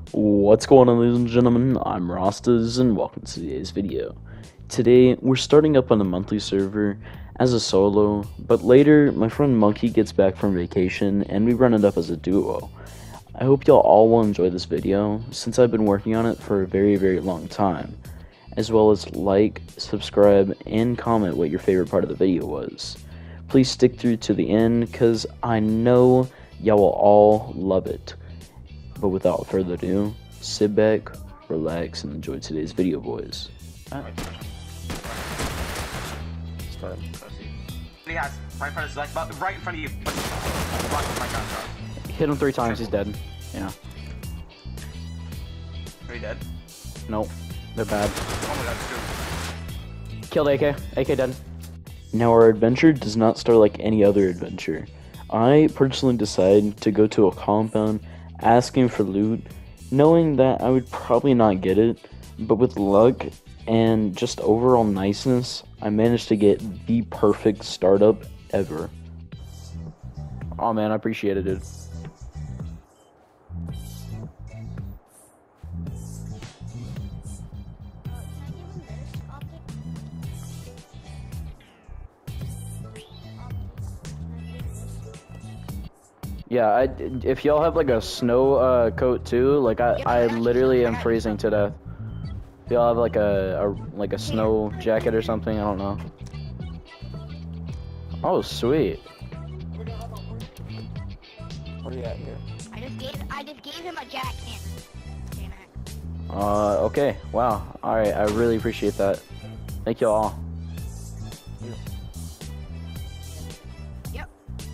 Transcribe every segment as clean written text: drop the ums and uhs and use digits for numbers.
What's going on, ladies and gentlemen? I'm Rastas, and welcome to today's video. Today, we're starting up on a monthly server as a solo, but later, my friend Monkey gets back from vacation, and we run it up as a duo. I hope y'all all will enjoy this video, since I've been working on it for a very long time, as well as like, subscribe, and comment what your favorite part of the video was. Please stick through to the end, cause I know y'all will all love it. But without further ado, sit back, relax, and enjoy today's video, boys. Start. He has right in front of his leg, but right in front of you. My God, Hit him 3 times, he's dead. Yeah. Are you dead? Nope. They're bad. Oh my God, it's Killed AK. AK dead. Now our adventure does not start like any other adventure. I personally decided to go to a compound asking for loot, knowing that I would probably not get it, but with luck and just overall niceness, I managed to get the perfect startup ever. Oh man, I appreciate it, dude. Yeah, if y'all have like a snow coat too, like I literally am freezing to death. If y'all have like a snow jacket or something, I don't know. Oh sweet. What do you got here? I just gave him a jacket. Damn it. Okay, wow. Alright, I really appreciate that. Thank y'all all. Yep.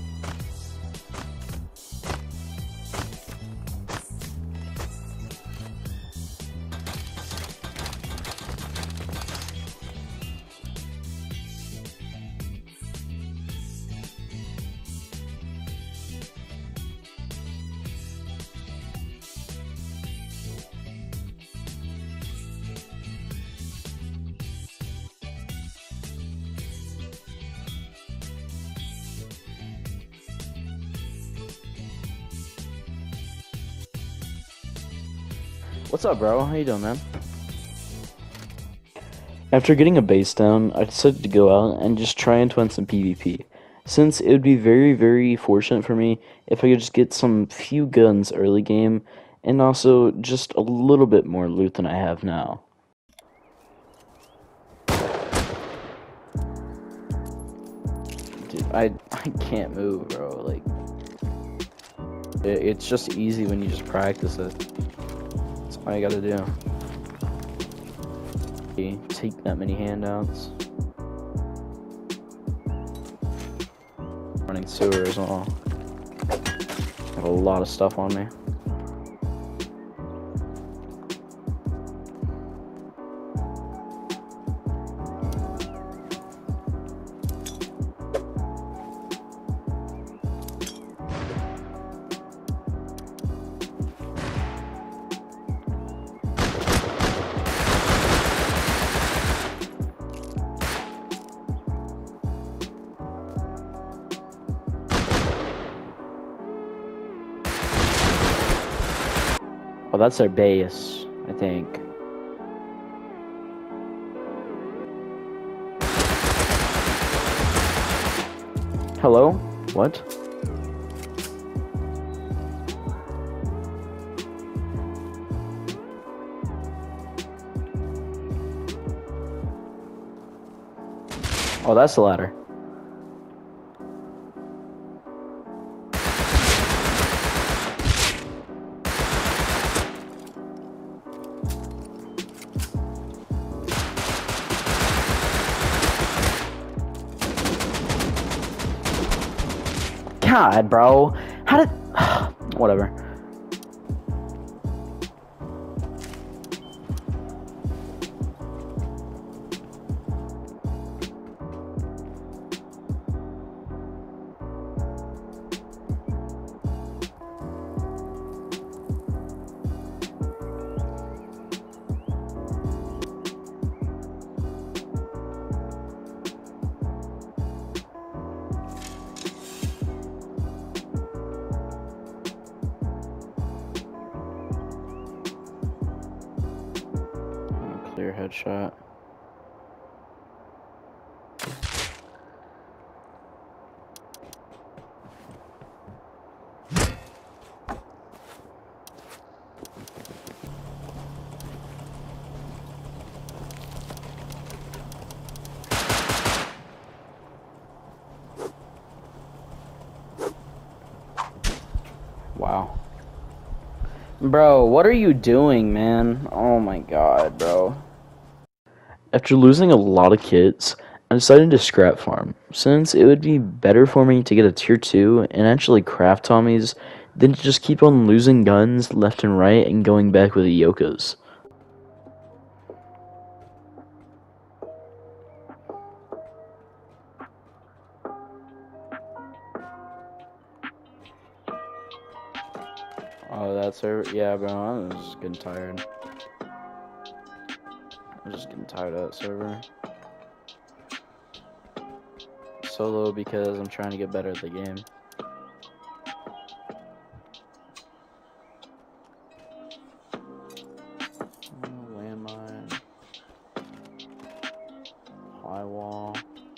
What's up, bro? How you doing, man? After getting a base down, I decided to go out and just try and win some PvP, since it would be very fortunate for me if I could just get some few guns early game, and also just a little bit more loot than I have now. Dude, I can't move, bro. Like, it's just easy when you just practice it. That's all you gotta do. Okay, take that many handouts. Running sewer as well. Got a lot of stuff on me. Oh, that's their base, I think. Hello? What? Oh, that's the ladder. God, bro. How did... Whatever. Clear headshot. Wow. Bro, what are you doing, man? Oh my god, bro. After losing a lot of kits, I decided to scrap farm, since it would be better for me to get a tier 2 and actually craft Tommies than to just keep on losing guns left and right and going back with the Yokas. Oh, that server? Yeah, bro, I'm just getting tired. I'm just getting tired of that server. Solo because I'm trying to get better at the game. Oh, landmine. High wall.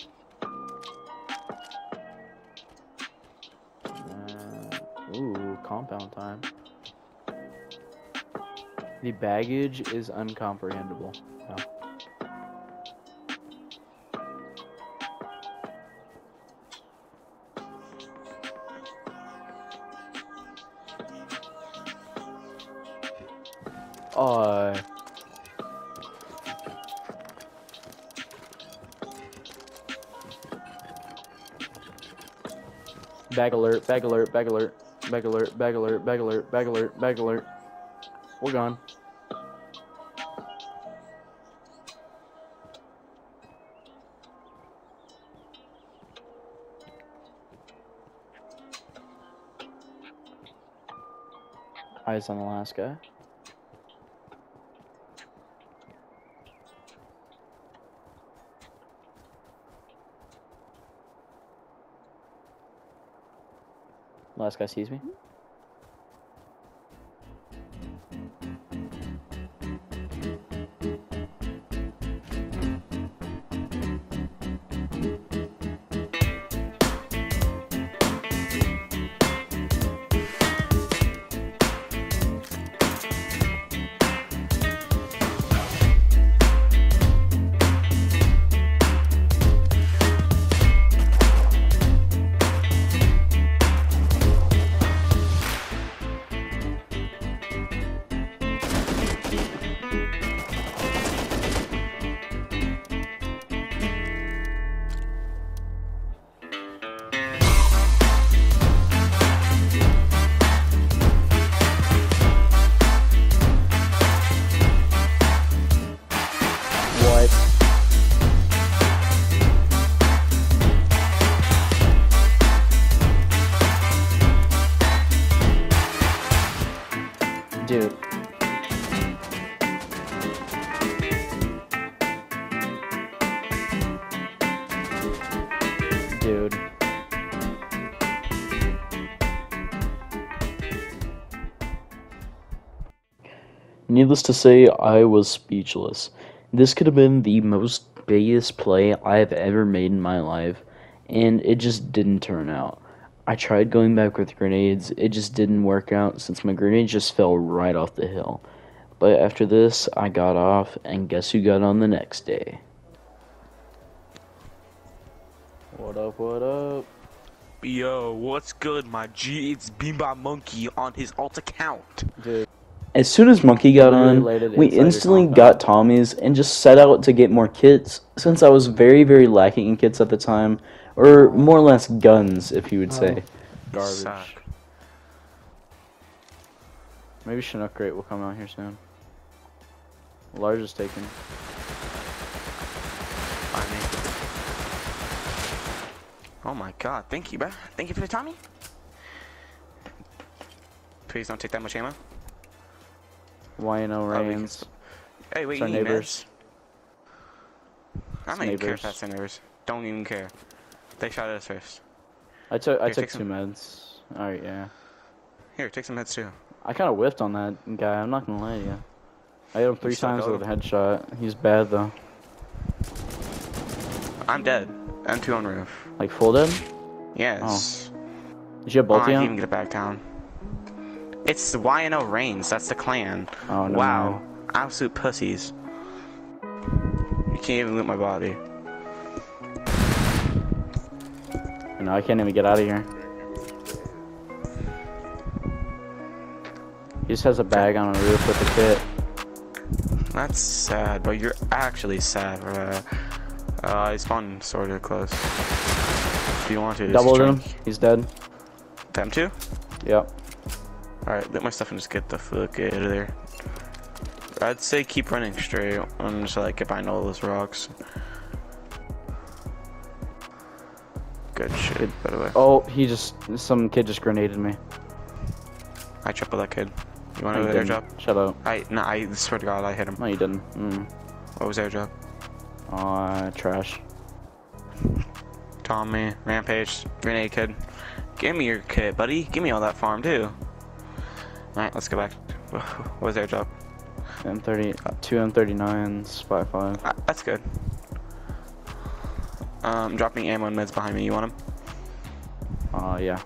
Ooh, compound time. The baggage is uncomprehendable. Oh. Bag alert, bag alert, bag alert, bag alert, bag alert, bag alert, bag alert, bag alert. We're gone. Eyes on the last guy. Last guy sees me. Dude. Dude. Needless to say, I was speechless. This could have been the most biggest play I have ever made in my life, and it just didn't turn out. I tried going back with grenades, it just didn't work out since my grenade just fell right off the hill. But after this, I got off, and guess who got on the next day? What up, what up? Yo, what's good, my G? It's Beanbot Monkey on his alt account. Dude. As soon as Monkey got on, we instantly got Tommies and just set out to get more kits, since I was very, very lacking in kits at the time, or more or less guns, if you would say. Garbage. Suck. Maybe Chinook Crate will come out here soon. Large is taken. Oh my god, thank you, bro. Thank you for the Tommy. Please don't take that much ammo. YNO Reigns. Hey, wait, our you need neighbors. meds? I don't even care if that's their neighbors. Don't even care. They shot at us first. I took take two meds. Alright, yeah. Here, take some meds too. I kind of whiffed on that guy, I'm not gonna lie to you. I hit him 3 still times got with a headshot. He's bad though. I'm dead. I'm 2 on roof. Like full dead? Yes. Did you have both I of can't you? even get it back down. It's the YNO Reigns. That's the clan. Oh no. Wow. Absolute pussies. You can't even loot my body. No, I can't even get out of here. He just has a bag on a roof with a kit. That's sad, bro. You're actually sad, bro. He's spawned sort of close. If you want to, Doubled him. He's dead. Them too? Yep. Alright, let my stuff and just get the fuck out of there. I'd say keep running straight and just like get behind all those rocks. Good shit, by the way. Oh, some kid just grenaded me. I tripled that kid. You want No, to you go didn't. airdrop? Shut up. I swear to God, I hit him. No, you didn't. What was airdrop? Trash. Tommy, Rampage, Grenade Kid. Give me your kit, buddy. Give me all that farm, too. Alright, let's go back. What was airdrop? M30, 2 M39s, 5.5. That's good. Dropping ammo and meds behind me. You want them? Yeah.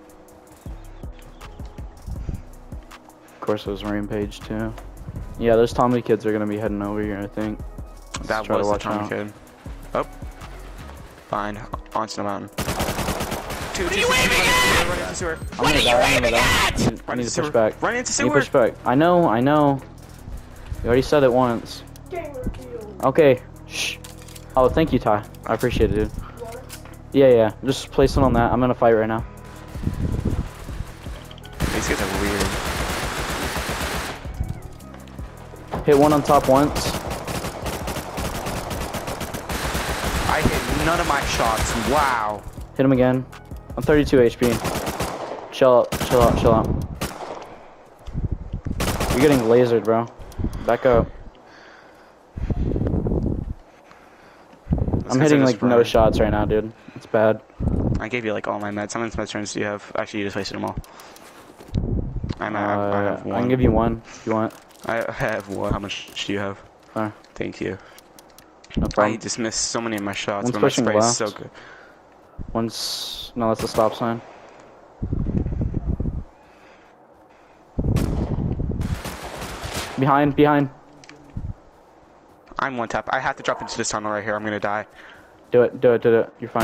Of course, it was Rampage too. Yeah, those Tommy kids are gonna be heading over here, I think. Let's That try to was the watch Tommy out. kid. Oh. Fine. Onto the mountain. Two, What are you waving at? Run into sewer. I'm gonna die. I need Run to into push sewer. back. Run into I need to sewer. push back. I know. You already said it once. Okay. Shh. Oh, thank you, Ty. I appreciate it, dude. Yeah. Just place it on that. I'm gonna fight right now. These guys are weird. Hit one on top once. I hit none of my shots. Wow. Hit him again. I'm 32 HP. Chill out. You're getting lasered, bro. Back up. I'm hitting like no shots right now, dude. It's bad. I gave you like all my meds. How many med turns do you have? Actually, you just wasted them all. I have one. I can give you one if you want. I have one. How much do you have? Thank you. No I problem. just missed so many of my shots, One's but my pushing spray is left. so good. No, that's a stop sign. Behind. I'm one tap. I have to drop into this tunnel right here. I'm gonna die. Do it. You're fine.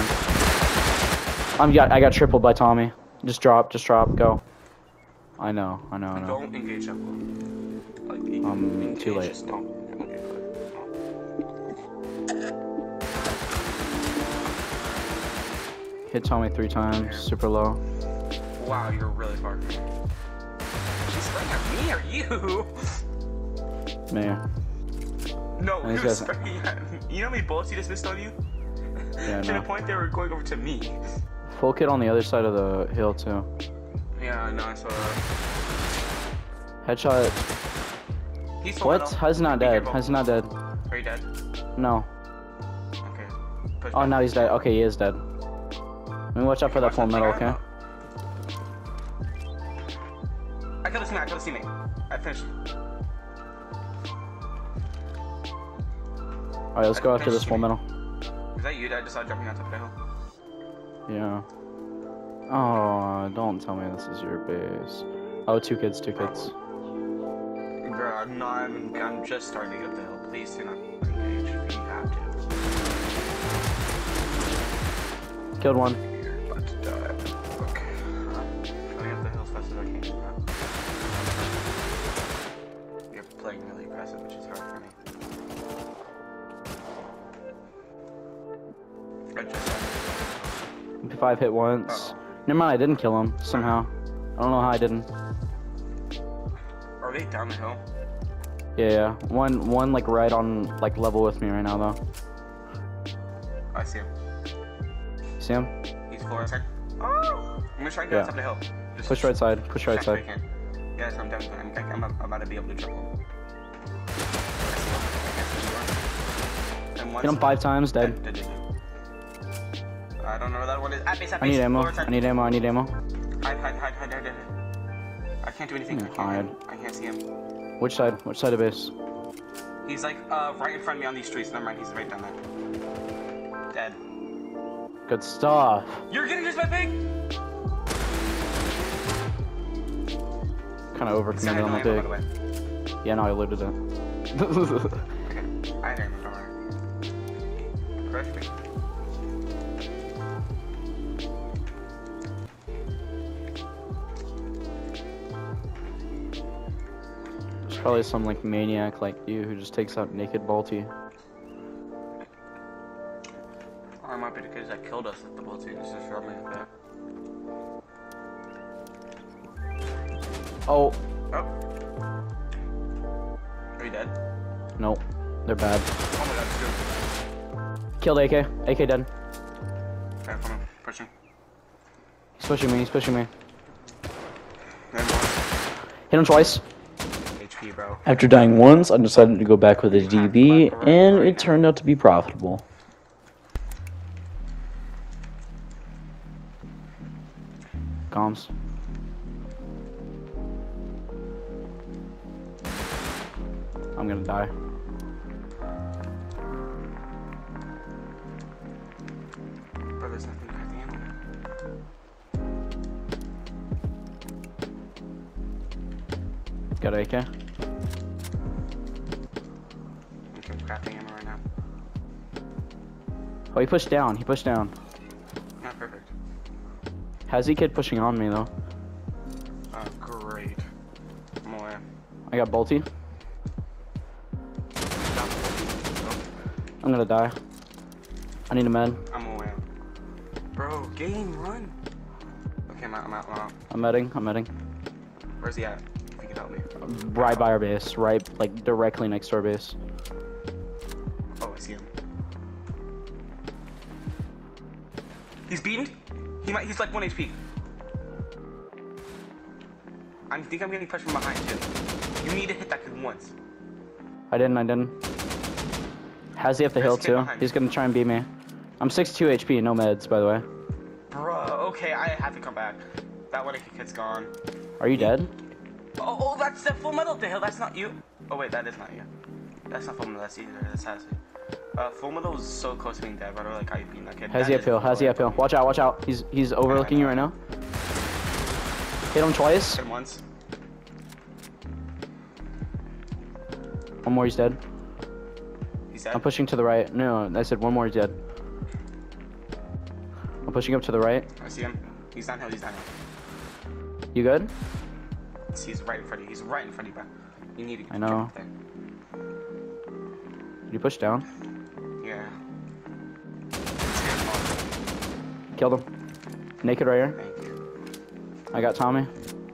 I got tripled by Tommy. Just drop, go. I know. Don't engage up. Like, Too late. Just don't. Okay, Hit Tommy 3 times, super low. wow, you're really far. She's spraying at me or you? Man. No, These you're guys- spraying at me. You know how many bullets you just missed on you? Yeah, To the no. point they were going over to me. Full kit on the other side of the hill too. Yeah, I know, I saw that. Headshot. He's full What? metal. How's he not Be dead? careful. How's he not dead? Are you dead? No. Okay. Push Oh, back. now he's dead. Okay, he is dead. Let me watch out for that full metal, okay? I killed his teammate. I finished him. Alright, let's go after this full metal. Is that you that decided jumping on top of the hill? Yeah. Oh, don't tell me this is your base. Oh, two kids. Bro, I'm just starting to get up the hill. Please do not engage if you have to. Killed one. You're about to die. Okay. Coming up the hill as fast as I can. You're playing really aggressive, which is hard for me. I just... MP5 hit once. Never mind, I didn't kill him somehow. I don't know how I didn't. Are they down the hill? Yeah. One like right on like level with me right now though. I see him. See him? He's full right side. Oh! I'm gonna try and get on top of the hill. Just Push right side. Yes, I'm done. I'm about to be able to triple him. Hit him 5 times, dead. I don't know where that one is. At base, I need ammo. I need ammo. Hide. I can't do anything. I can't see him. Which side? Which side of base? He's like right in front of me on these streets. Never mind, he's right down there. Dead. Good stuff. You're getting used by pig. Kind of overcommitted on the By the pig. way. Yeah, no, I looted it. Okay, I didn't remember. Correct me. There's probably some like maniac like you who just takes out naked Balti. Or it might be the kids that killed us at the boat team. Just shot me back. Oh, Oh. Are you dead? no, they're bad. Oh my god, it's good. Killed AK. AK dead. Okay, come on, pushing. He's pushing me. He's pushing me. Then Hit him twice. HP, bro. After dying once, I decided to go back with a DB, and it turned out to be profitable. Comms. I'm gonna die. Bro, there's nothing at the end. Got AK. Okay, crafting ammo right now. Oh, he pushed down. He pushed down. Not perfect. How's he kid pushing on me though? Oh, great. I'm away. I got Balti. I'm gonna die. I need a med. I'm away. Bro, game, run. Okay, I'm out. I'm medding. Where's he at? If you can help me. Right by our base. Right, like directly next to our base. Oh, I see him. He's beamed. He's like 1 HP. I think I'm getting pushed from behind too. You need to hit that kid once. I didn't. Has he up the hill too? He's gonna try and beat me. I'm 62 HP, no meds, by the way. Bro, okay, I have to come back. That one kid's gone. Are you dead? Oh, that's the full metal to hill. That's not you. Oh wait, that is not you. That's not full metal. That's either. That's Hazzy. Full metal was so close to being dead, but I like how you beat that kid. Has he uphill? Watch out. He's overlooking you right now. Hit him twice. Hit him once. One more, he's dead. He's dead. I'm pushing to the right. No, I said one more, he's dead. I'm pushing up to the right. I see him. He's downhill. You good? He's right in front of you. He's right in front of you, bro. You need to I know. get up there. Did you push down? Yeah. Killed him. Naked right here. Thank you. I got Tommy.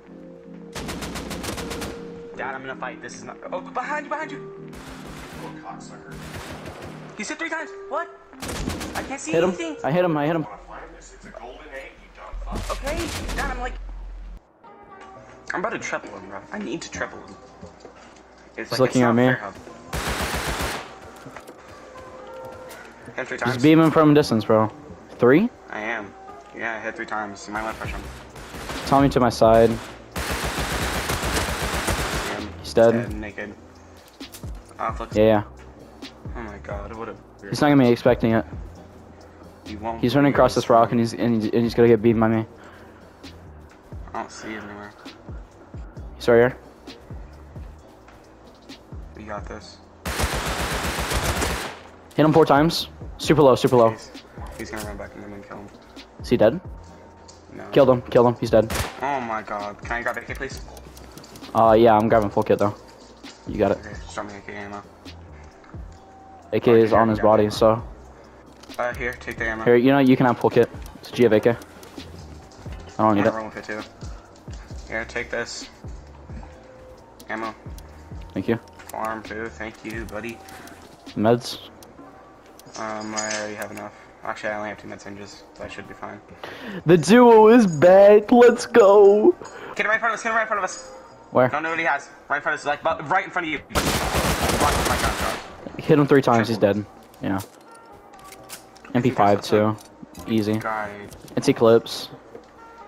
Dad, I'm gonna fight. This is not. Oh, behind you! Oh, cocksucker. He's hit 3 times. What? I can't see Hit him. anything. I hit him. It's a golden egg, you dumb fuck. Okay, Dad, I'm like. I'm about to triple him, bro. I need to triple him. He's looking at me. Hit him 3 times. Just beam him from a distance, bro. 3? I am. Yeah, I hit 3 times. You might want to push him. Tommy to my side. He's dead. Naked. Oh, look. Yeah. Oh my god, what a. He's not gonna be expecting it. He won't. He's running across this rock and he's gonna get beaten by me. I don't see him anywhere. He's right here. We got this. Hit him 4 times. Super low. He's gonna run back and then kill him. Is he dead? No. Killed him. He's dead. Oh my god. Can I grab AK, please? Yeah, I'm grabbing full kit though. You got it. Okay, just drop me AK ammo. AK is on his body, so. Here, take the ammo. Here, you know, you can have full kit. So do you have AK? I don't need I'm it. rolling with it too. Here, take this. Ammo. Thank you. Farm too, thank you, buddy. Meds? I already have enough. Actually, I only have 2 med syringes, so I should be fine. The duo is back. Let's go. Get him right in front of us, Where? Don't know what he has. Right in front of us, like, right in front of you. Block my gunshot. Hit him 3 times. He's dead. Yeah. MP5 too. Easy. Guy. It's Eclipse.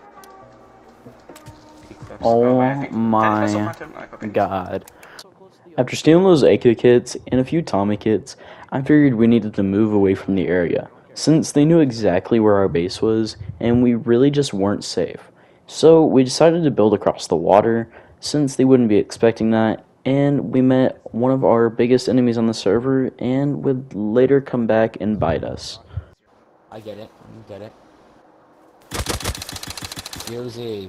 Eclipse. Oh wait, I think- my did I also hunt him? Like, okay. God. After stealing those AK kits and a few Tommy kits, I figured we needed to move away from the area, since they knew exactly where our base was, and we really just weren't safe. So we decided to build across the water, since they wouldn't be expecting that, and we met one of our biggest enemies on the server, and would later come back and bite us. I get it. I get it. 0Z.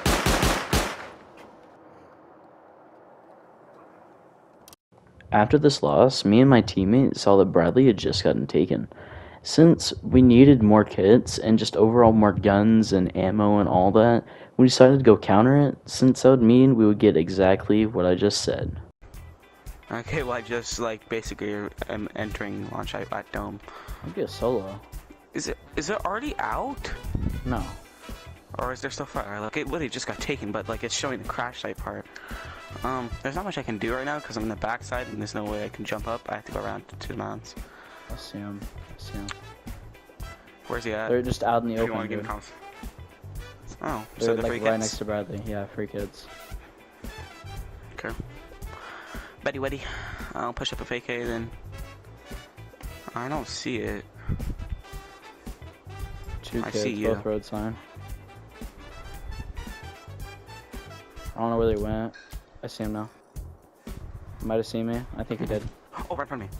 After this loss, me and my teammate saw that Bradley had just gotten taken. Since we needed more kits and just overall more guns and ammo and all that, we decided to go counter it, since that would mean we would get exactly what I just said. Okay, well I just like basically am entering launch at dome. I'd be a solo. Is it already out? No. Or is there still fire? Like it literally just got taken, but like it's showing the crash site part. There's not much I can do right now because I'm in the backside and there's no way I can jump up. I have to go around to the mountains. I see him. Where's he at? They're just out in the If you open, want to give dude. me comms. Oh, They're so the like free right kids. next to Bradley. Yeah, free kids. Okay. Betty Weddy. I'll push up a fake A then. I don't see it. Two I kids, see you. both road sign. I don't know where they went. I see him now. Might have seen me. I think he did. Oh, right in front of me.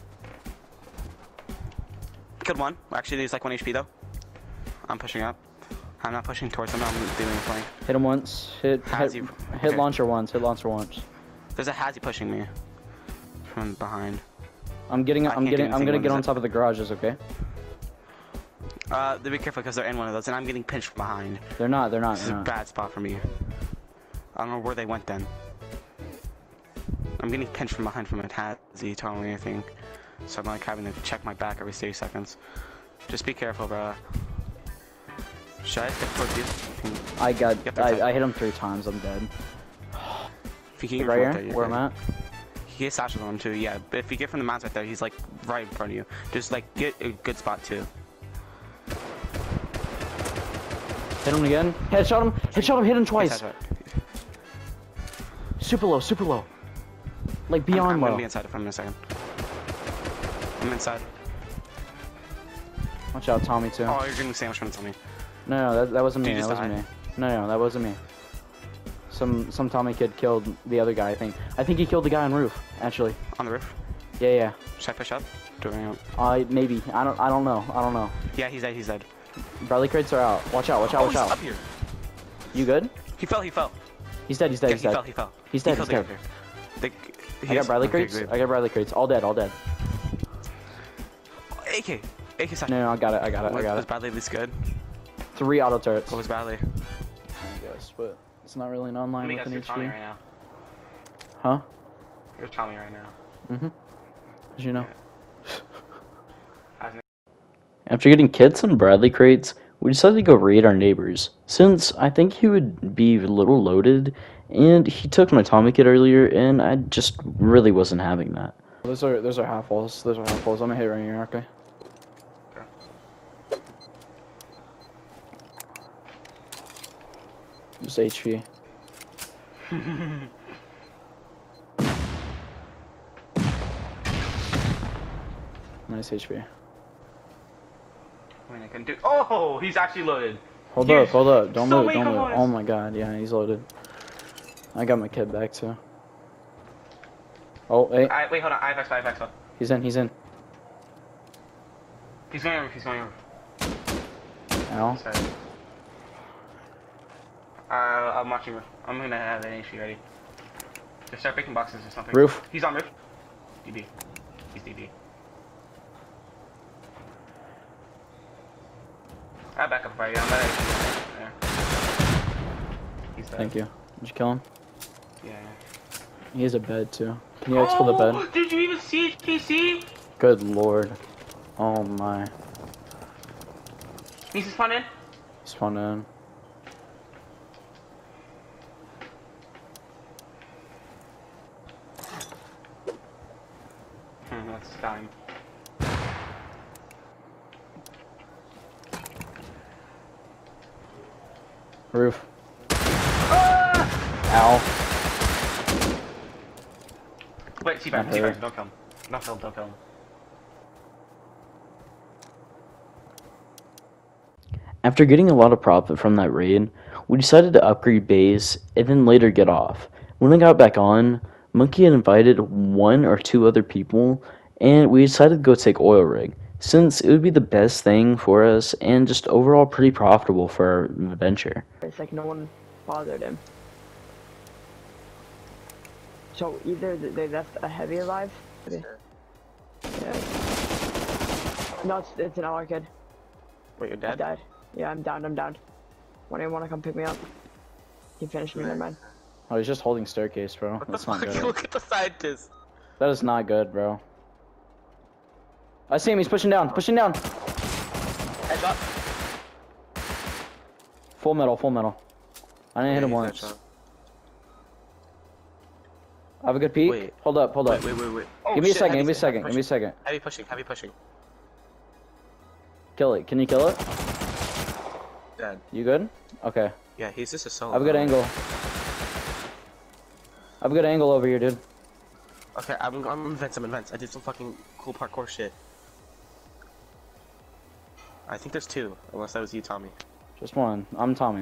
Killed one. Actually, he's like 1 HP though. I'm pushing up. I'm not pushing towards him. I'm doing a flank. Hit him once. Hit Okay. launcher once. Hit launcher once. There's a Hazzy pushing me from behind. I'm can't do gonna anything get when on it's top of the garages, okay? Be careful because they're in one of those, and I'm getting pinched from behind. They're not. This is a bad spot for me. I don't know where they went then. I'm getting pinched from behind from a Hazzy telling me anything. So I'm like having to check my back every 30 seconds. Just be careful, bro. Should I step towards you? I hit him 3 times. I'm dead. If you can get Right from here, up there, you're where I'm good. at. He gets sashes on him too, yeah. But if you get from the mountains right there, he's like right in front of you. Just like get a good spot too. Hit him again. Headshot him. Headshot him. Hit him twice. Yes, that's right. Super low. Super low. Like beyond I'm low. gonna be inside of him in a second. I'm inside. Watch out, Tommy too. Oh, you're getting sandwich from Tommy. No, that wasn't me. Did you That just wasn't die? me. No, that wasn't me. Some Tommy kid killed the other guy. I think he killed the guy on roof. Actually. On the roof. Yeah. Should I push up? Do I... Maybe. I don't know. Yeah, he's dead. He's dead. Bradley crates are out. Watch out. Oh, he's up here. You good? He fell. He's dead. Yeah, he fell. He fell. He's dead. He He's killed dead. the other. I got Bradley crates. Great. I got Bradley crates. All dead. AK session. No, I got it. Was Bradley this good? 3 auto turrets. What was Bradley? I guess, but it's not really an online with an you're Tommy HP. right now. Huh? You're Tommy right now. As you know. Hasn't After getting kits and Bradley crates, we decided to go raid our neighbors, since I think he would be a little loaded, and he took my Tommy kit earlier, and I just really wasn't having that. Those are half walls. I'm gonna hit right here, okay? Just HP. Nice HP. I mean, I can do. Oh, he's actually loaded. Hold Here's up. Don't so move, many don't move. components. Oh my god, yeah, he's loaded. I got my kid back too. Oh, hey, Wait, hold on. I have expo. he's in. He's going over. Ow. Sorry. I'm watching roof. I'm gonna have an HP ready. Just start breaking boxes or something. Roof. He's on roof. DB. He's DB. I'll back up right here. I'm at HP. There. He's dead. Thank you. Did you kill him? Yeah. He has a bed too. Can you exfil the bed? Did you even see his PC? Good lord. Oh my. He's spawned in. Spawned in. That's dying. Roof. Ow. Wait, Alright, teabag, teabag, don't kill him. Don't kill him, don't kill him. After getting a lot of profit from that raid, we decided to upgrade base and then later get off. When I got back on, Monkey had invited 1 or 2 other people, and we decided to go take oil rig, since it would be the best thing for us and just overall pretty profitable for our venture. It's like no one bothered him. So either they left a heavy alive. Yeah. No, it's an LR kid. Wait, you're I dead? died. Yeah, I'm down. When do you want to come pick me up? He finished me, never mind. Oh, he's just holding staircase, bro. What That's the not fuck? good. Look at the scientist. That is not good, bro. I see him, he's pushing down, Headshot. Full metal. I didn't hit him he's once. headshot. I have a good peek. Wait. Hold up. Wait. Oh, Give me a shit, second, heavy give me a second. Heavy pushing. Kill it. Can you kill it? Dead. You good? Okay. Yeah, he's just a solo. I have a good angle. I have a good angle over here, dude. Okay, I'm in vents. I did some fucking cool parkour shit. I think there's 2, unless that was you, Tommy. Just one. I'm Tommy.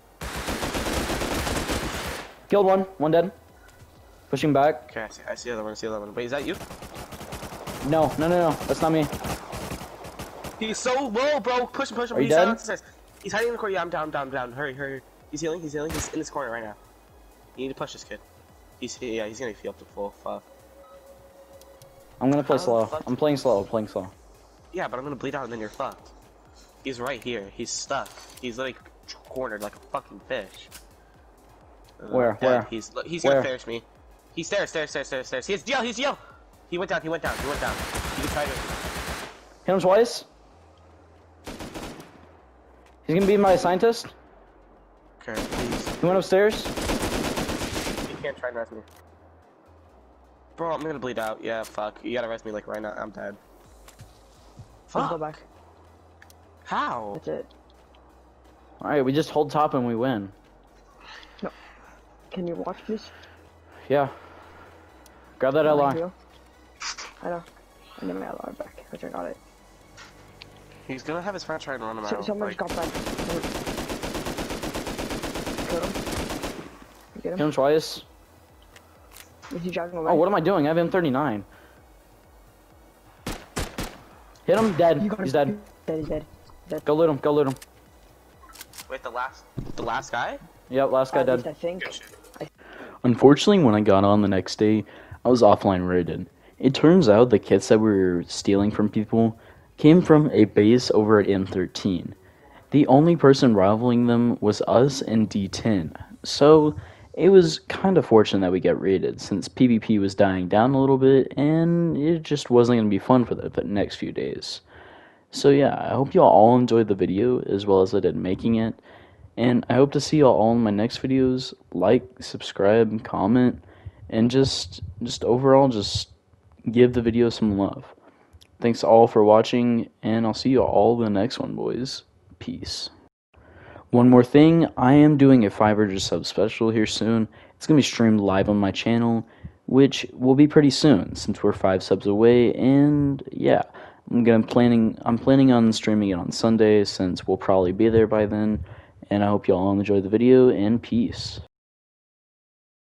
Killed one. One dead. Pushing back. Okay, I see the other one. Wait, is that you? No. That's not me. He's so low, bro. Push him. Are you He's dead? downstairs. He's hiding in the corner. Yeah, I'm down. Hurry. He's healing. He's in this corner right now. You need to push this kid. He's gonna be up to full. Fuck. I'm gonna play How slow. the fuck- I'm playing slow. Yeah, but I'm gonna bleed out and then you're fucked. He's right here. He's stuck. He's like cornered like a fucking fish. Where? Dead. Where? He's Where? gonna finish me. He's stairs. He's Geo. He went down. He can try to. Hit him twice. He's gonna be my scientist. Okay, please. He went upstairs. He can't try and res me. Bro, I'm gonna bleed out. Yeah, fuck. You gotta res me like right now. I'm dead. Let's go Fuck. back. How? That's it. Alright, we just hold top and we win. No. Can you watch this? Yeah. Grab that Thank LR. you. I know. I need my LR back, which I got it. He's gonna have his friend try and run him out. Someone like, just got back. Kill him. You get Hit him? him twice. Is he jogging away? Oh, what am I doing? I have M39. Hit him, dead. You got him. He's dead. He's dead. Go loot him. wait, the last guy? Yep, last guy At least dead. I think. Unfortunately, when I got on the next day, I was offline rated. It turns out the kits that we were stealing from people came from a base over at M13. The only person rivaling them was us and D10, so it was kind of fortunate that we got raided, since PvP was dying down a little bit, and it just wasn't going to be fun for the next few days. So yeah, I hope y'all all enjoyed the video, as well as I did making it, and I hope to see y'all all in my next videos. Like, subscribe, comment, and just overall, just give the video some love. Thanks all for watching, and I'll see you all in the next one, boys. Peace. One more thing, I am doing a 500 sub special here soon. It's going to be streamed live on my channel, which will be pretty soon, since we're 5 subs away, and yeah, I'm planning on streaming it on Sunday, since we'll probably be there by then, and I hope you all enjoy the video, and peace.